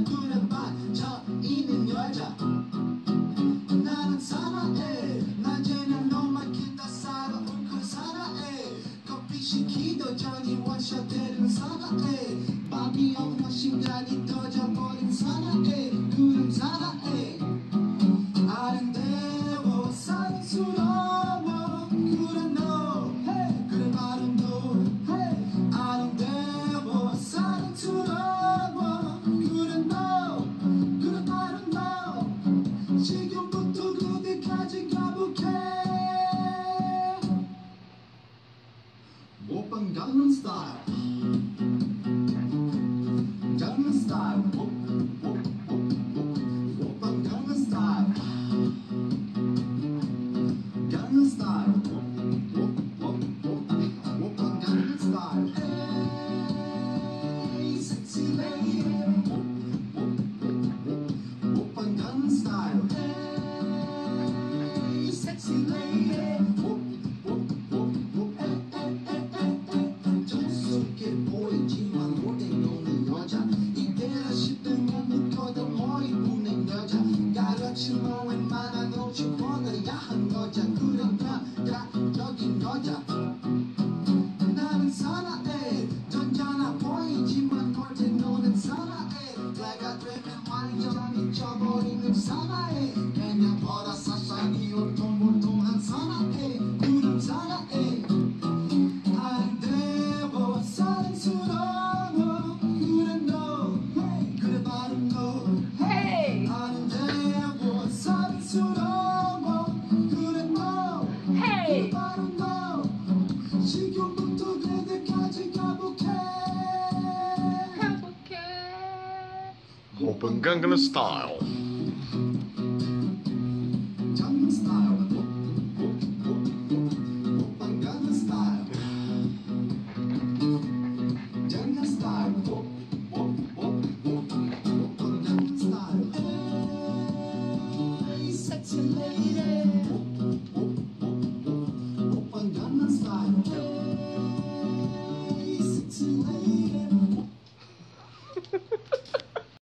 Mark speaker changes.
Speaker 1: 눈에 빠져 있는 여자 나는 사랑해 낮에는 너만 기다 살아온 그 사랑해 커피 시키도 전이 원샷 되는 사랑해 밤이 오면 시간이 터져버린 사랑해 그런 사랑해 아름다워 사랑스러워 그래 너 그래 바로 너 아름다워 사랑스러워 그래 너 그래 바로 너 지금부터 그대까지 가볼게 오빤 강남 스타일 강남 스타일 오빤 강남 스타일 Gangnam Style, 오빤 Gangnam Style. Hey, sexy lady. 오빤 Gangnam Style. Hey, sexy lady. 정숙해 보이지만 못해놓는 여자. 이때라 싶은 몸부터도 머리 부는 여자. 가려친 몸에만 놓지 원해야 한 여자. 여긴 여자 나는 사랑해 전잖아 보이지만 널때 노는 사랑해 내가 되면 완전히 잊어버리는 사랑해 그냥보다 사사기 울퉁불퉁한 사랑해 그런 사랑해 아름다워 사랑스러워 그래 너 그래 바로 너 아름다워 사랑스러워 그래 너 그래 바로 너 지금부터 그대까지 가볼게
Speaker 2: 오빤 강남 스타일.